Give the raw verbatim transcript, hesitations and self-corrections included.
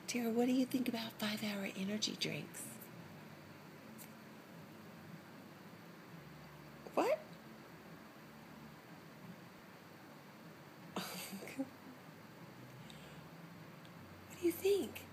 Tara, what do you think about five-hour energy drinks? What? What do you think?